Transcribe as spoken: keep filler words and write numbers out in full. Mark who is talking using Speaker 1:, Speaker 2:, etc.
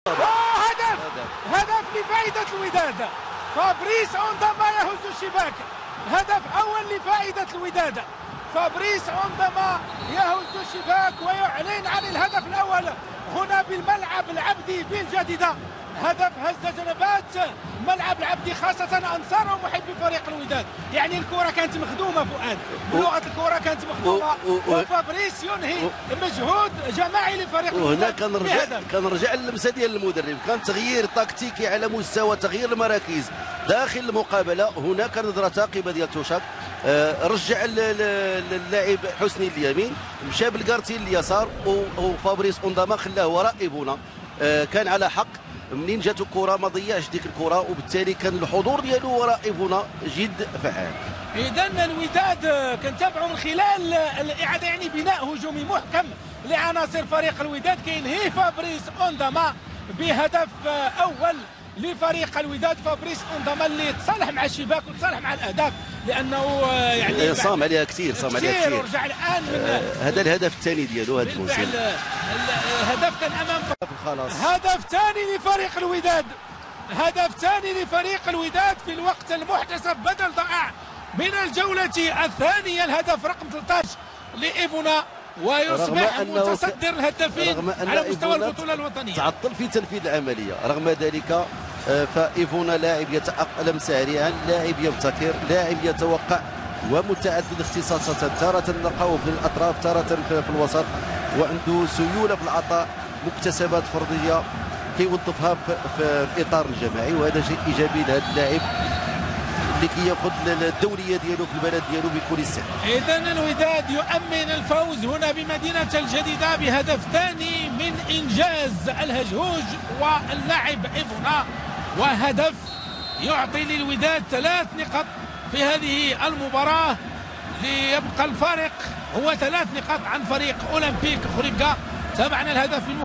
Speaker 1: هدف هدف لفائدة الوداد. فابريس أونداما يهز الشباك. هدف أول لفائدة الوداد. فابريس أونداما يهز الشباك ويعلن عن الهدف الأول هنا بالملعب العبدي بالجديدة. هدف هز جنبات ملعب العبدي خاصة أنصار ومحبي فريق الوداد. يعني الكرة كانت مخدومة فؤاد، بلغة الكرة كانت مخدومة وفابريس ينهي مجهود جماعي لفريق الوداد.
Speaker 2: وهنا كنرجع كنرجع للمسه ديال المدرب، كان تغيير تكتيكي على مستوى تغيير المراكز داخل المقابله. هنا كانت رتاقبه ديال توشاك، آه رجع اللاعب حسني اليمين، مشى بالكارتي اليسار، وفابريس أونداما خلاه وراء ايفونا. آه كان على حق، منين جاتو الكره ما ضيعش ديك الكره، وبالتالي كان الحضور ديالو وراء ايفونا جد فعال.
Speaker 1: اذا الوداد كنتابعوا من خلال الاعاده يعني بناء هجومي محكم لعناصر فريق الوداد كينهي فابريس أونداما بهدف اول لفريق الوداد. فابريس أونداما اللي تصالح مع الشباك وتصالح مع الاهداف لانه يعني
Speaker 2: صام عليها كثير صام عليها كثير
Speaker 1: ورجع الان من
Speaker 2: آه هذا الهدف الثاني ديالو هذا الموسم.
Speaker 1: الهدف كان امام
Speaker 2: خلاص.
Speaker 1: هدف ثاني لفريق الوداد. هدف ثاني لفريق الوداد في الوقت المحتسب بدل ضائع من الجولة الثانية. الهدف رقم ثلاثة عشر لإيفونا ويصبح متصدر الهدافين على مستوى البطولة الوطنية.
Speaker 2: تعطل في تنفيذ العملية، رغم ذلك فإيفونا لاعب يتأقلم سريعا، لاعب يبتكر، لاعب يتوقع ومتعدد اختصاصات، تارة نلقاه في الأطراف تارة في الوسط، وعنده سيولة في العطاء، مكتسبات فردية كيوظفها في الإطار الجماعي، وهذا شيء إيجابي لهذا اللاعب اللي كياخذ الدوريه ديالو في البلد ديالو بكل سهل.
Speaker 1: اذا الوداد يؤمن الفوز هنا بمدينه الجديده بهدف ثاني من انجاز الهجهوج واللاعب ايفونا، وهدف يعطي للوداد ثلاث نقاط في هذه المباراه، ليبقى الفارق هو ثلاث نقاط عن فريق اولمبيك خريبكا. تابعنا الهدف